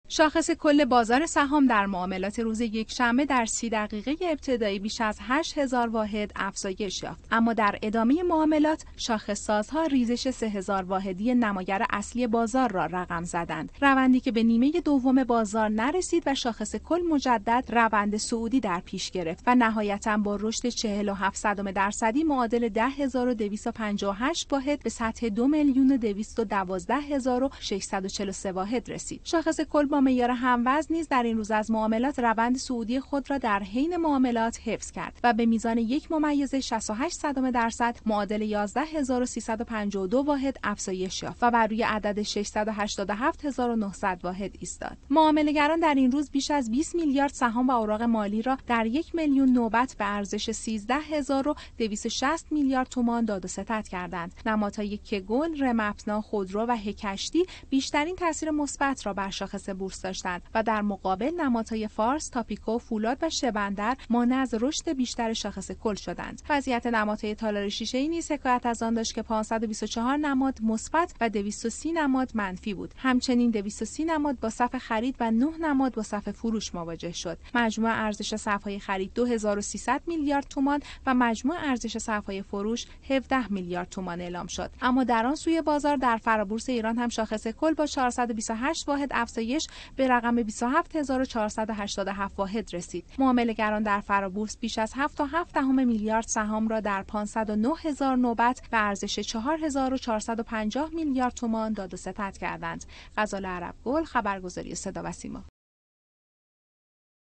شاخص کل بازار سهام در معاملات روز یکشنبه در 30 دقیقه ابتدایی بیش از 8000 واحد افزایش یافت، اما در ادامه معاملات شاخص‌سازها ریزش 3000 واحدی نمایر اصلی بازار را رقم زدند، روندی که به نیمه دوم بازار نرسید و شاخص کل مجدد روند صعودی در پیش گرفت و نهایتاً با رشد 47% معادل 10258 واحد به سطح 2,212,643 واحد رسید. شاخص کل با معیار هموزن نیز در این روز از معاملات روند صعودی خود را در حین معاملات حفظ کرد و به میزان 1.68% معادل 11352 واحد افزایش یافت و بر روی عدد 687900 واحد ایستاد. معامله‌گران در این روز بیش از 20 میلیارد سهام و اوراق مالی را در 1 میلیون نوبت به ارزش 13260 میلیارد تومان داد و ستد کردند. نمادهای کگل، رمپنا، خودرو و هکشتی بیشترین تاثیر مثبت را بر شاخص بورس داشتند و در مقابل نمادهای فارس، تاپیکو، فولاد و شبندر مانع از رشد بیشتر شاخص کل شدند. وضعیت نمادهای تالار شیشه‌ای نیز حکایت از آن داشت که 524 نماد مثبت و 230 نماد منفی بود. همچنین 230 نماد با صف خرید و 9 نماد با صف فروش مواجه شد. مجموع ارزش صف‌های خرید 2300 میلیارد تومان و مجموع ارزش صف‌های فروش 17 میلیارد تومان اعلام شد. اما در آن سوی بازار در فرابورس ایران هم شاخص کل با 428 واحد افزایش به رقم 27487 واحد رسید. معامله‌گران در فرابورس بیش از 7.7 میلیارد سهام را در 509000 نوبت به ارزش 4450 میلیارد تومان داد و ستد کردند. غزال عربگل، خبرگزاری صدا و سیما.